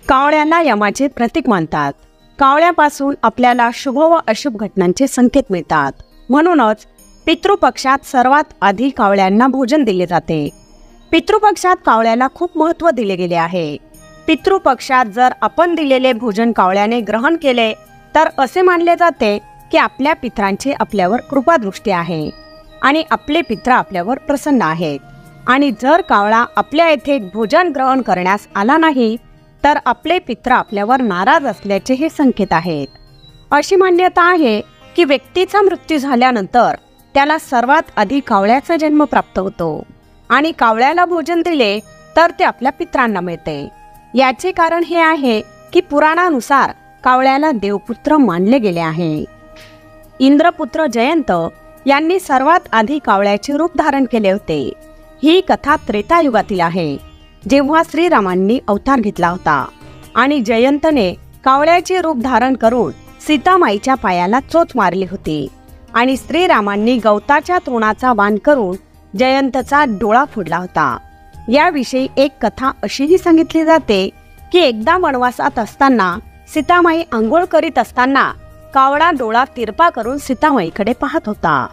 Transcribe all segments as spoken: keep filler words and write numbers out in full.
कावळ्याला यमाचे प्रतीक मानतात। कावळ्यापासून आपल्याला शुभ व अशुभ घटनांचे संकेत मिळतात। म्हणूनच पितृपक्षात सर्वात आधी कावळ्यांना भोजन दिले जाते। पितृपक्षात कावळ्याला खूप महत्त्व दिले गेले आहे। पितृपक्षात जर आपण दिलेले भोजन कावळ्याने ग्रहण केले तर असे मानले जाते की आपल्या पितरांची आपल्यावर कृपादृष्टी आहे आणि आपले पित्र आपल्यावर प्रसन्न आहेत। आणि जर कावळा आपल्या येथे भोजन ग्रहण करण्यास आला नाही तर आपले पित्र आपल्यावर नाराज असल्याचे हे संकेत आहेत। अशी मान्यता आहे की व्यक्तीचा मृत्यू झाल्यानंतर त्याला सर्वात आधी कावळ्याचा जन्म प्राप्त होतो आणि कावळ्याला भोजन दिले तर ते आपल्या पित्रांना मिळते। याचे कारण हे आहे की पुराणानुसार कावळ्याला देवपुत्र मानले गेले आहे। इंद्रपुत्र जयंत यांनी सर्वात आधी कावळ्याचे रूप धारण केले होते। ही कथा त्रेतायुगातील आहे, जेव्हा श्रीरामांनी अवतार घेतला होता आणि जयंतने कावळ्याचे रूप धारण करून सीतामाईच्या पायाला चोच मारली होती आणि श्रीरामांनी गवताच्या तृणाचा वाण करून जयंतचा डोळा फोडला होता। याविषयी एक कथा अशीही सांगितली जाते की एकदा वनवासात असताना सीतामाई आंघोळ करीत असताना कावळा डोळा तिरपा करून सीतामाईकडे पाहत होता।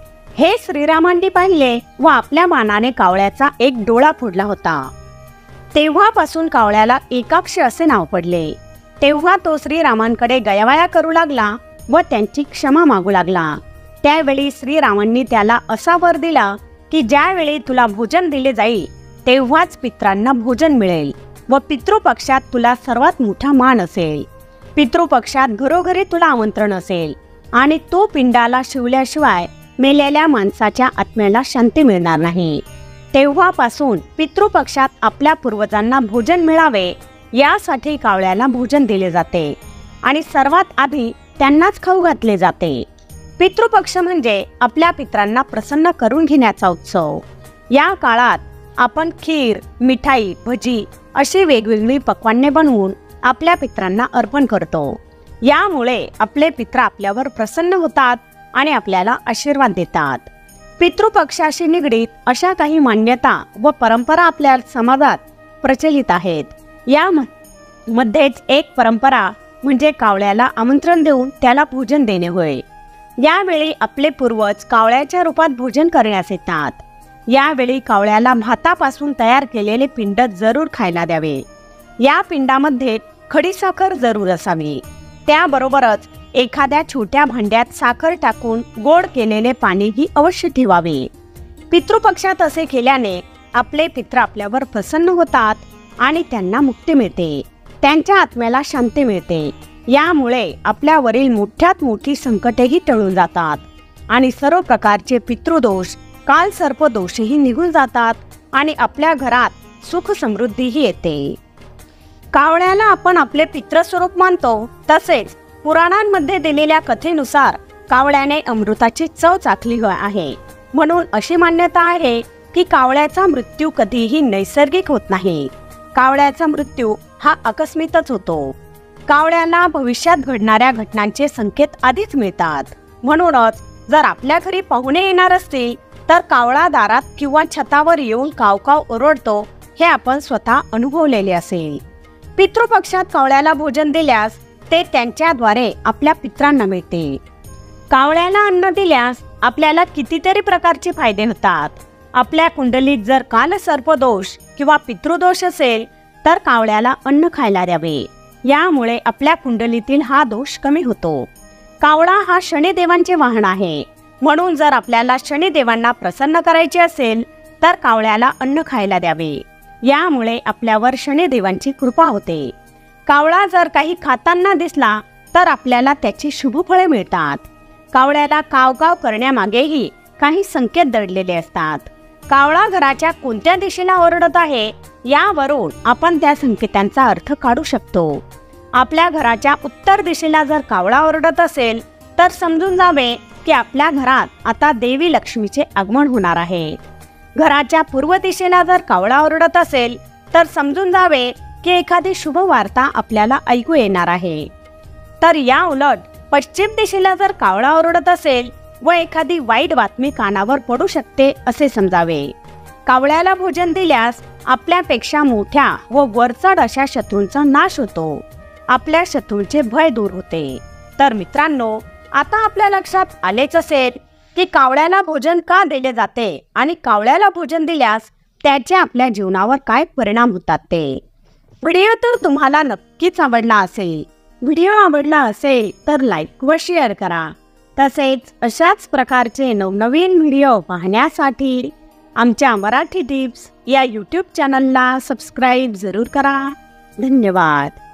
हे श्रीरामांनी पाहिले व आपल्या बाणाने कावळ्याचा एक डोळा फोडला होता। तेव्हापासून कावळ्याला एकाक्ष असे नाव पडले। तेव्हा तो श्रीरामांकडे गयावया करू लागला व त्यांची क्षमा मागू लागला। त्यावेळी श्रीरामांनी त्याला असा वर दिला की ज्यावेळी तुला भोजन दिले जाईल तेव्हाच पित्रांना भोजन मिळेल व पितृपक्षात तुला सर्वात मोठा मान असेल। पितृपक्षात घरोघरी तुला आमंत्रण असेल आणि तो पिंडाला शिवल्याशिवाय मेलेल्या माणसाच्या आत्म्याला शांती मिळणार नाही। तेव्हापासून पितृपक्षात आपल्या पूर्वजांना भोजन मिळावे यासाठी कावळ्याला भोजन दिले जाते आणि सर्वात आधी त्यांनाच खाऊ घातले जाते। पितृपक्ष म्हणजे आपल्या पित्रांना प्रसन्न करून घेण्याचा उत्सव। या काळात आपण खीर, मिठाई, भजी अशी वेगवेगळी पक्वान्ने बनवून आपल्या पित्रांना अर्पण करतो। यामुळे आपले पित्र आपल्यावर प्रसन्न होतात आणि आपल्याला आशीर्वाद देतात। पितृपक्षाशी निगडीत अशा काही मान्यता व परंपरा आपल्या समाजात प्रचलित आहेत। या मध्येच एक परंपरा म्हणजे कावळ्याला आमंत्रण देऊन त्याला भोजन देणे होय। यावेळी आपले पूर्वज कावळ्याच्या रूपात भोजन करण्यास येतात। यावेळी कावळ्याला भातापासून तयार केलेले पिंड जरूर खायला द्यावे। या पिंडामध्ये खडीसाखर जरूर असावी। त्याबरोबरच एखाद्या छोट्या भांड्यात साखर टाकून गोड केलेले पाणीही अवश्य ठेवावे। पितृपक्षात असे केल्याने आपले पित्र आपल्यावर प्रसन्न होतात आणि त्यांना मुक्ती मिळते, त्यांच्या आत्म्याला शांती मिळते। यामुळे आपल्यावरील मोठ्यात मोठी संकटेही टळून जातात आणि सर्व प्रकारचे पितृदोष, काल सर्पदोषही निघून जातात आणि आपल्या घरात सुख समृद्धीही येते। कावळ्याला आपण आपले पितृस्वरूप मानतो, तसेच पुराणांमध्ये दिलेल्या कथेनुसार कावळ्याने अमृताची चव चाखली आहे। म्हणून अशी मान्यता आहे की कावळ्याचा मृत्यू कधीही नैसर्गिक होत नाही। कावळ्याचा मृत्यू हा आकस्मिकच होतो। कावळ्याला भविष्यात घडणाऱ्या घटनांचे संकेत आधीच मिळतात। म्हणूनच जर आपल्या घरी पाहुणे येणार असतील तर कावळा दारात किंवा छतावर येऊन कावकाव ओरडतो, हे आपण स्वतः अनुभवलेले असेल। पितृपक्षात कावळ्याला भोजन दिल्यास ते त्यांच्याद्वारे आपल्या पित्रांना मिळते। कावळ्याला अन्न दिल्यास आपल्याला कितीतरी प्रकारचे फायदे होतात। आपल्या कुंडलीत जर काल सर्पदोष किंवा पितृदोष असेल तर कावळ्याला अन्न खायला द्यावे। यामुळे आपल्या कुंडलीतील हा दोष कमी होतो। कावळा हा शनिदेवांचे वाहन आहे, म्हणून जर आपल्याला शनिदेवांना प्रसन्न करायचे असेल तर कावळ्याला अन्न खायला द्यावे। यामुळे आपल्यावर शनिदेवांची कृपा होते। कावळा जर काही खाताना दिसला तर आपल्याला त्याची शुभफळे मिळतात। कावळ्याला कावकाव करण्यामागेही काही संकेत दडलेले असतात। कावळा घराच्या कोणत्या दिशेला ओरडत आहे यावरून आपण त्या संकेतांचा अर्थ काढू शकतो। आपल्या घराच्या उत्तर दिशेला जर कावळा ओरडत असेल तर समजून जावे की आपल्या घरात आता देवी लक्ष्मीचे आगमन होणार आहे। घराच्या पूर्व दिशेला जर कावळा ओरडत असेल तर समजून जावे की एखादी शुभ वार्ता आपल्याला ऐकू येणार आहे। तर या उलट पश्चिम दिशेला जर कावळा ओरडत असेल व एखादी वाईट बातमी कानावर पडू शकते असे समजावे। कावळ्याला भोजन दिल्यास आपल्यापेक्षा मोठ्या व वरचढ अशा शत्रूंचा नाश होतो, आपल्या शत्रूंचे भय दूर होते. तर मित्रांनो, आता आपल्या लक्षात आलेच असेल की कावळ्याला भोजन का दिले जाते आणि कावळ्याला भोजन दिल्यास त्याचे आपल्या जीवनावर काय परिणाम होतात ते. व्हिडिओ तर तुम्हाला नक्कीच आवडला असेल. व्हिडिओ आवडला असेल तर लाईक व शेअर करा. तसेच अशाच प्रकारचे नवनवीन व्हिडिओ पाहण्यासाठी आमच्या मराठी टिप्स या यूट्यूब चॅनलला सबस्क्राईब जरूर करा. धन्यवाद.